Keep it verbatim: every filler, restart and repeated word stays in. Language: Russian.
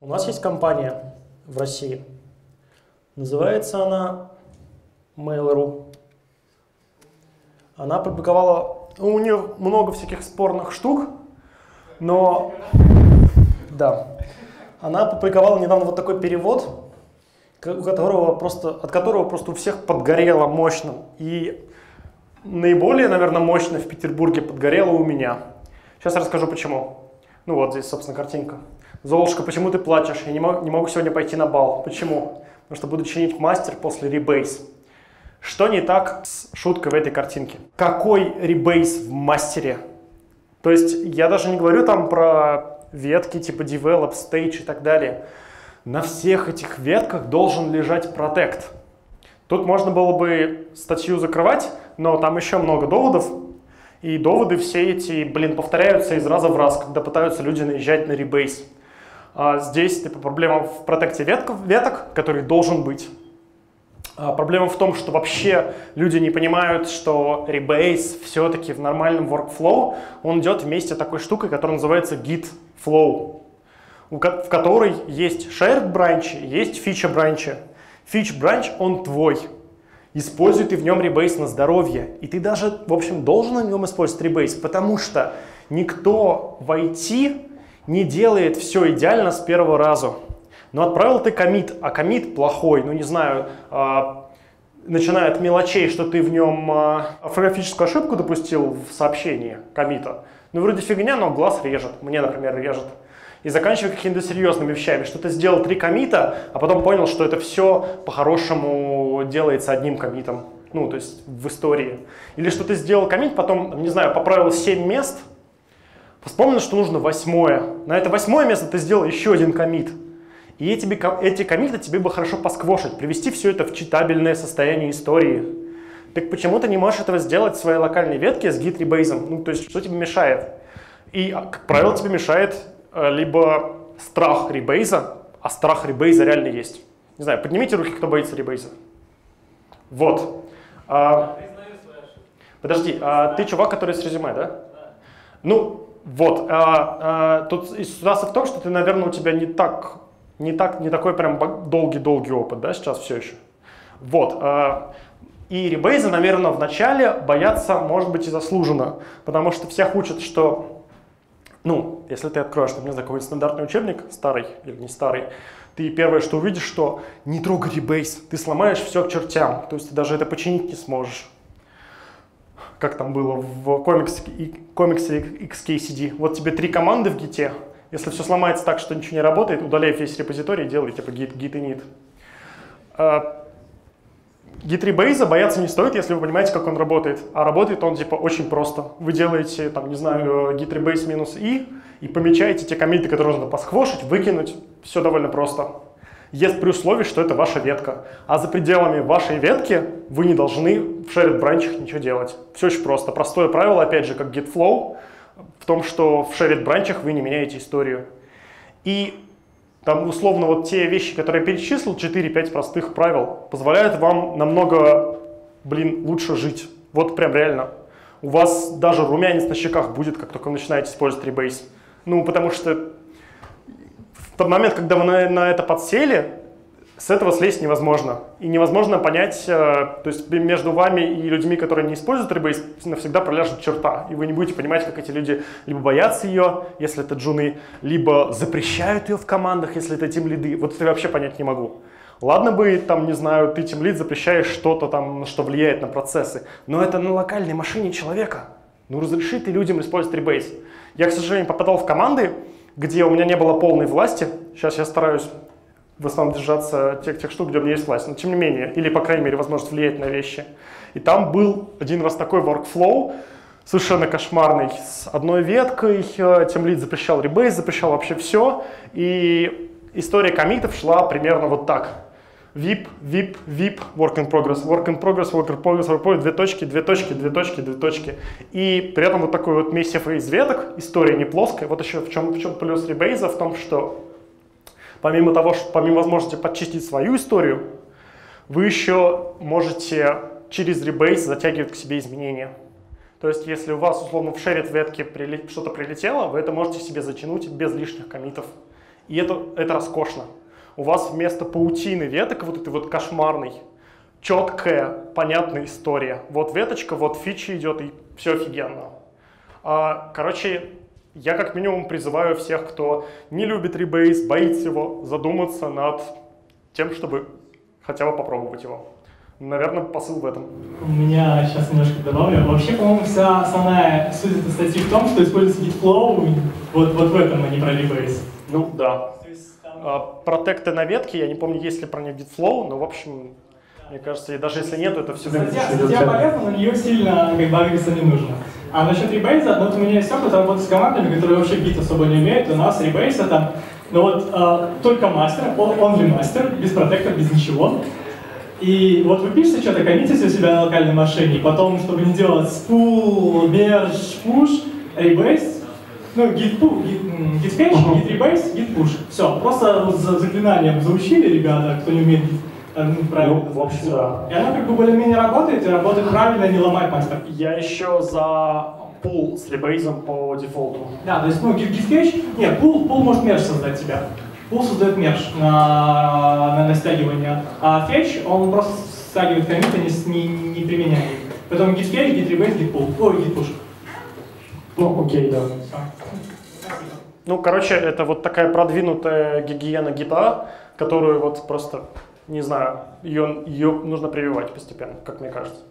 У нас есть компания в России. Называется она Mail.ru. Она опубликовала... У нее много всяких спорных штук, но... Да. Она опубликовала недавно вот такой перевод, у которого просто, от которого просто у всех подгорело мощно. И наиболее, наверное, мощно в Петербурге подгорело у меня. Сейчас расскажу почему. Ну вот здесь, собственно, картинка. Золушка, почему ты плачешь? Я не могу, не могу сегодня пойти на бал. Почему? Потому что буду чинить мастер после ребейс. Что не так с шуткой в этой картинке? Какой ребейс в мастере? То есть я даже не говорю там про ветки типа develop, stage и так далее. На всех этих ветках должен лежать protect. Тут можно было бы статью закрывать, но там еще много доводов. И доводы все эти, блин, повторяются из раза в раз, когда пытаются люди наезжать на ребейс. А здесь типа, проблема в протекте ветков, веток, который должен быть. А проблема в том, что вообще люди не понимают, что ребейс все-таки в нормальном workflow, он идет вместе с такой штукой, которая называется git flow, в которой есть shared бранчи, есть feature бранчи. Feature бранч, он твой. Используй ты в нем ребейс на здоровье. И ты даже, в общем, должен на нем использовать ребейс, потому что никто в ай ти не делает все идеально с первого раза. Но отправил ты коммит, а коммит плохой, ну не знаю, э, начиная от мелочей, что ты в нем э, орфографическую ошибку допустил в сообщении коммита. Ну вроде фигня, но глаз режет, мне, например, режет. И заканчивая какими-то серьезными вещами, что ты сделал три коммита, а потом понял, что это все по-хорошему делается одним коммитом, ну то есть в истории. Или что ты сделал коммит, потом, не знаю, поправил семь мест, вспомнил, что нужно восьмое. На это восьмое место ты сделал еще один коммит. И эти, эти коммиты тебе бы хорошо посквошить, привести все это в читабельное состояние истории. Так почему ты не можешь этого сделать в своей локальной ветке с git-ребейзом? Ну, то есть, что тебе мешает? И, как правило, тебе мешает э, либо страх ребейза, а страх ребейза реально есть. Не знаю, поднимите руки, кто боится ребейза. Вот. А, подожди, а ты чувак, который с резюме, да? Да. Ну, вот. А, а, тут ситуация в том, что ты, наверное, у тебя не так... Не, так, не такой прям долгий-долгий опыт, да, сейчас все еще. Вот. И ребейзы, наверное, в начале боятся, может быть, и заслуженно. Потому что всех учат, что, ну, если ты откроешь, например, какой-нибудь стандартный учебник, старый или не старый, ты первое, что увидишь, что не трогай ребейз, ты сломаешь все к чертям. То есть ты даже это починить не сможешь. Как там было в комиксе, комиксе икс кей си ди. Вот тебе три команды в гите. Если все сломается так, что ничего не работает, удаляй весь репозиторий и делай типа git, git init. Git ребейза бояться не стоит, если вы понимаете, как он работает. А работает он типа очень просто. Вы делаете, там, не знаю, git rebase минус i и помечаете те коммиты, которые нужно посквошить, выкинуть. Все довольно просто. Есть при условии, что это ваша ветка. А за пределами вашей ветки вы не должны в shared бранчах ничего делать. Все очень просто. Простое правило, опять же, как git flow. В том, что в shared бранчах вы не меняете историю. И там условно вот те вещи, которые я перечислил, четыре-пять простых правил, позволяют вам намного, блин, лучше жить. Вот прям реально. У вас даже румянец на щеках будет, как только вы начинаете использовать ребейс. Ну, потому что в тот момент, когда вы на, на это подсели, с этого слезть невозможно. И невозможно понять, то есть между вами и людьми, которые не используют ребейс, навсегда проляжет черта. И вы не будете понимать, как эти люди либо боятся ее, если это джуны, либо запрещают ее в командах, если это тимлиды. Вот это я вообще понять не могу. Ладно бы, там, не знаю, ты тимлид запрещаешь что-то там, что влияет на процессы, но это на локальной машине человека. Ну разреши ты людям использовать ребейс. Я, к сожалению, попадал в команды, где у меня не было полной власти. Сейчас я стараюсь в основном держаться тех, тех штук, где у меня есть власть, но тем не менее, или, по крайней мере, возможность влиять на вещи. И там был один раз такой workflow, совершенно кошмарный, с одной веткой, тимлид запрещал ребейс, запрещал вообще все, и история коммитов шла примерно вот так. vip, vip, vip, work in progress, work in progress, work in progress, work in progress, две точки, две точки, две точки, две точки. И при этом вот такой вот месив из веток, история не плоская. Вот еще в чем, в чем плюс ребейза, в том, что помимо того, что помимо возможности подчистить свою историю, вы еще можете через ребейс затягивать к себе изменения. То есть, если у вас, условно, в shared ветке что-то прилетело, вы это можете себе затянуть без лишних коммитов. И это, это роскошно. У вас вместо паутины веток вот этой вот кошмарной, четкая, понятная история. Вот веточка, вот фича идет, и все офигенно. А, короче, я как минимум призываю всех, кто не любит Rebase, боится его, задуматься над тем, чтобы хотя бы попробовать его. Наверное, посыл в этом. У меня сейчас немножко добавлю. Вообще, по-моему, вся основная суть этой статьи в том, что используется Gitflow вот, вот в этом, а не про Rebase. Ну да. Там... Протекты на ветке, я не помню, есть ли про них Gitflow, но в общем, мне кажется, и даже если нет, это все... Статья, статья полезна, но нее сильно как бы агриться не нужно. А насчет Rebase, ну вот у меня есть опыт работы с командами, которые вообще Git особо не умеют. У нас Rebase это ну вот э, только мастер, only мастер, без протектора, без ничего. И вот вы пишете что-то, коммитите у себя на локальной машине, и потом, чтобы не делать spool, merge, push, Rebase, ну, git, git, git fetch, git rebase, git push. Все, просто вот за заклинанием заучили ребята, кто не умеет ну, правильно. Ну, в общем, да. И оно как бы более-менее работает, и работает правильно, не ломает мастер. Я еще за пул с ребейзом по дефолту. Да, то есть, ну, git, git fetch, нет, пул, пул может мерж создать тебя. Пул создает мерж на, на, на стягивание, а fetch, он просто стягивает коммиты, не, не, не применяя их. Поэтому git fetch, git rebase, git pull, ой, git push. Ну, окей, да. Ну, короче, это вот такая продвинутая гигиена гита, которую вот просто, не знаю, ее, ее нужно прививать постепенно, как мне кажется.